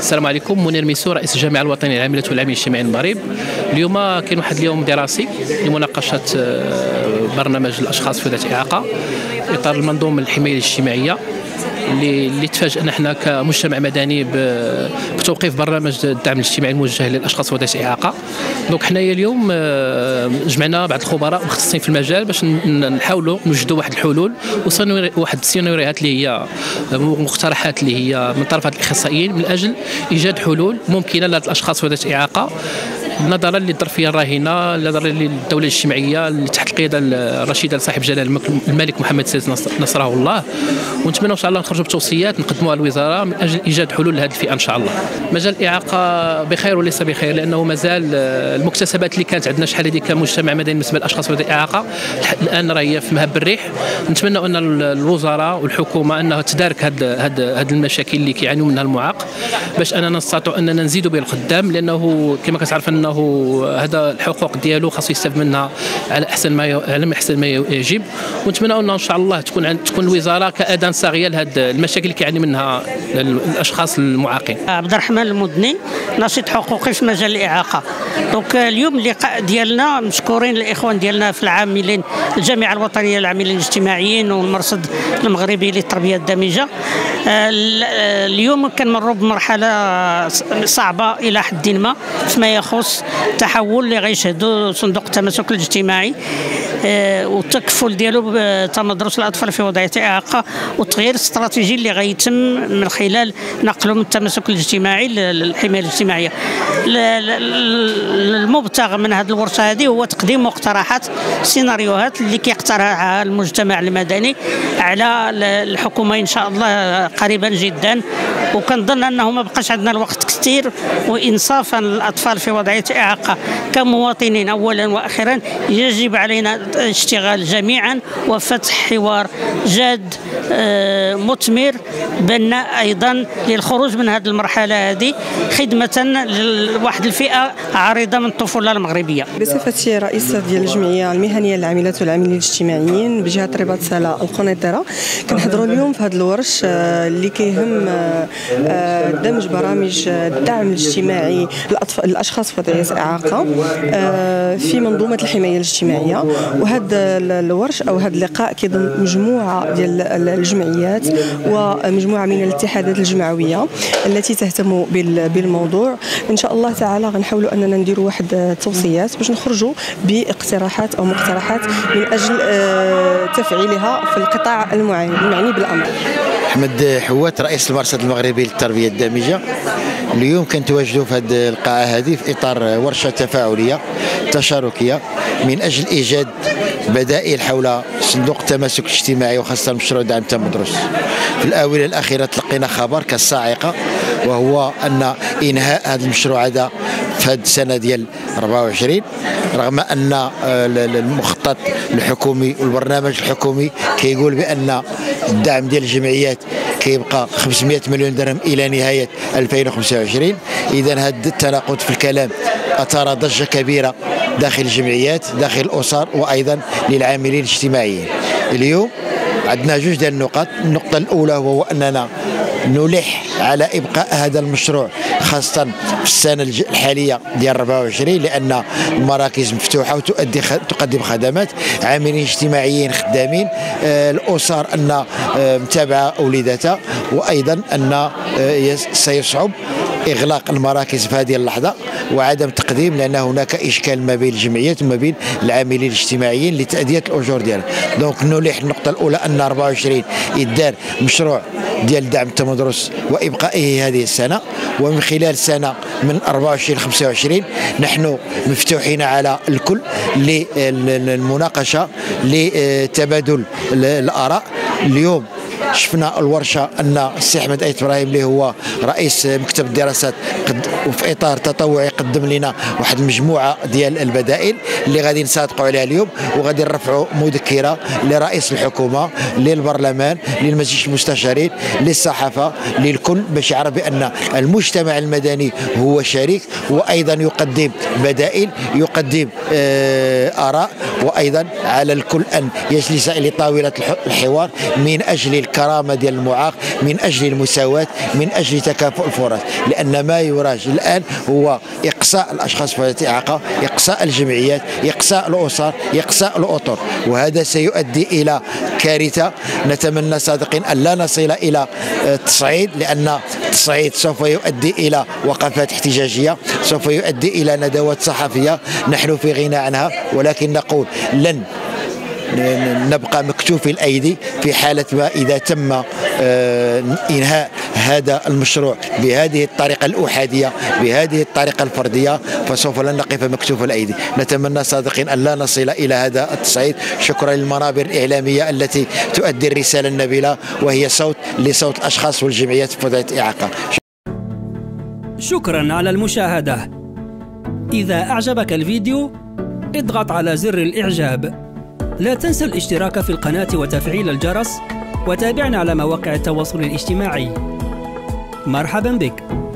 السلام عليكم. منير ميسو، رئيس الجامعه الوطنيه للعاملات والعاملين الاجتماعيين المغرب. اليوم كاين واحد اليوم دراسي لمناقشه برنامج الاشخاص في ذات اعاقه اطار المنظومه الحمايه الاجتماعيه اللي تفاجئنا احنا كمجتمع مدني بتوقيف برنامج الدعم الاجتماعي الموجه للاشخاص ذوي الإعاقة. دونك حنايا اليوم جمعنا بعض الخبراء مختصين في المجال باش نحاولوا نوجدوا واحد الحلول واحد السيناريوهات اللي هي مقترحات اللي هي من طرف الاخصائيين من اجل ايجاد حلول ممكنه للاشخاص ذوي الإعاقة نظرا للظرفيه الراهنه، نظرا للدوله الاجتماعيه اللي تحت القياده الرشيده لصاحب جلاله الملك محمد سيد نصره الله. ونتمنى ان شاء الله نخرجوا بتوصيات نقدموها للوزاره من اجل ايجاد حلول لهذه الفئه ان شاء الله. مجال الاعاقه بخير وليس بخير، لانه مازال المكتسبات اللي كانت عندنا شحال هذه كمجتمع مدني بالنسبه للاشخاص ذوي الاعاقه الان راهي في مهب الريح. نتمنى ان الوزاره والحكومه انها تدارك هاد المشاكل اللي كيعانيوا منها المعاق باش اننا نستطيعوا اننا نزيدوا به القدام، لانه كما كتعرف انه هذا الحقوق ديالو خاصو يستافد منها على احسن ما يجب. ونتمنى ان شاء الله تكون الوزاره كاداه صاغيه لهذه المشاكل اللي كيعاني منها الاشخاص المعاقين. عبد الرحمن المدني، ناشط حقوقي في مجال الاعاقه. دونك اليوم اللقاء ديالنا مشكورين الاخوان ديالنا في العاملين الجامعه الوطنيه للعاملين الاجتماعيين والمرصد المغربي للتربيه الدامجه. اليوم كنمروا بمرحله صعبه الى حد ما فيما يخص التحول اللي غيشهدوا صندوق التماسك الاجتماعي والتكفل ديالو بتمدرس الاطفال في وضعيه اعاقه والتغيير الاستراتيجي اللي غيتم من خلال نقله من التماسك الاجتماعي للحمايه الاجتماعيه. المبتغى من هذه الورشه هذه هو تقديم مقترحات سيناريوهات اللي كيقترحها المجتمع المدني على الحكومه ان شاء الله قريبا جدا. وكنظن انه ما بقاش عندنا الوقت كثير، وانصافا للاطفال في وضعيه اعاقه كمواطنين اولا واخيرا يجب علينا الاشتغال جميعا وفتح حوار جاد مثمر بناء ايضا للخروج من هذه المرحله هذه خدمه لواحد الفئه عريضه من الطفوله المغربيه. بصفتي رئيسه ديال الجمعيه المهنيه للعاملات والعاملين الاجتماعيين بجهه رباط سلا القنيطره، كنحضروا اليوم في هذا الورش اللي كيهم دمج برامج الدعم الاجتماعي للاشخاص في وضعيه اعاقه في منظومه الحمايه الاجتماعيه. وهذا الورش او هذا اللقاء كيضم مجموعه ديال الجمعيات ومجموعه من الاتحادات الجمعويه التي تهتم بالموضوع. ان شاء الله تعالى غنحاولوا اننا نديروا واحد التوصيات باش نخرجوا باقتراحات او مقترحات من اجل تفعيلها في القطاع المعني بالامر. أحمد حوات، رئيس المرصد المغربي للتربيه الدامجه. اليوم كنتواجدوا في هذه القاعه هذه في اطار ورشه تفاعليه تشاركيه من اجل ايجاد بدائل حول صندوق التماسك الاجتماعي وخاصه مشروع دعم التمدرس. في الاونه الاخيره تلقينا خبر كالصاعقه، وهو ان انهاء هذا المشروع هذا في هذه السنه ديال 24 رغم ان المخطط الحكومي والبرنامج الحكومي كيقول بان الدعم ديال الجمعيات كيبقى 500 مليون درهم الى نهايه 2025. اذا هذا التناقض في الكلام اثار ضجه كبيره داخل الجمعيات، داخل الاسر، وايضا للعاملين الاجتماعيين. اليوم عندنا جوج ديال النقط. النقطه الاولى هو اننا نلح على ابقاء هذا المشروع خاصه في السنه الحاليه ديال 24، لان المراكز مفتوحه وتقدم خدمات، عاملين اجتماعيين خدامين، الاسر ان متابعه اولاداتها، وايضا ان سيصعب إغلاق المراكز في هذه اللحظة وعدم تقديم، لأن هناك إشكال ما بين الجمعيات وما بين العاملين الاجتماعيين لتأدية الأجور ديالهم. دونك نلح النقطة الأولى أن 24 يدار مشروع ديال دعم التمدرس وإبقائه هذه السنة، ومن خلال سنة من 24 25 نحن مفتوحين على الكل للمناقشة لتبادل الآراء. اليوم شفنا الورشه ان السي احمد ايت ابراهيم اللي هو رئيس مكتب الدراسات وفي اطار تطوعي قدم لنا واحد المجموعه ديال البدائل اللي غادي نصادقوا عليها اليوم، وغادي نرفعوا مذكره لرئيس الحكومه، للبرلمان، للمجلس المستشارين، للصحافه، للكل. الكل باش يعرف بأن المجتمع المدني هو شريك، وأيضا يقدم بدائل، يقدم آراء، وأيضا على الكل أن يجلس إلى طاولة الحوار من أجل الكرامة ديال المعاق، من أجل المساواة، من أجل تكافؤ الفرص، لأن ما يراج الآن هو إقصاء الأشخاص ذوي الإعاقة، إقصاء الجمعيات، إقصاء الأسر، إقصاء الأطر، وهذا سيؤدي إلى كارثة. نتمنى صادقين أن لا نصل إلى التصعيد، لأن التصعيد سوف يؤدي إلى وقفات احتجاجية، سوف يؤدي إلى ندوات صحفية نحن في غنى عنها، ولكن نقول لن نبقى مكتوفي الأيدي في حالة ما إذا تم إنهاء هذا المشروع بهذه الطريقة الأحادية، بهذه الطريقة الفردية، فسوف لن نقف مكتوف الأيدي. نتمنى صادقين أن لا نصل إلى هذا التصعيد. شكرا للمنابر الإعلامية التي تؤدي الرسالة النبيلة، وهي صوت لصوت الأشخاص والجمعيات ذات الإعاقة. شكرا على المشاهدة. إذا أعجبك الفيديو اضغط على زر الإعجاب. لا تنسى الاشتراك في القناة وتفعيل الجرس، وتابعنا على مواقع التواصل الاجتماعي. مرحبا بك.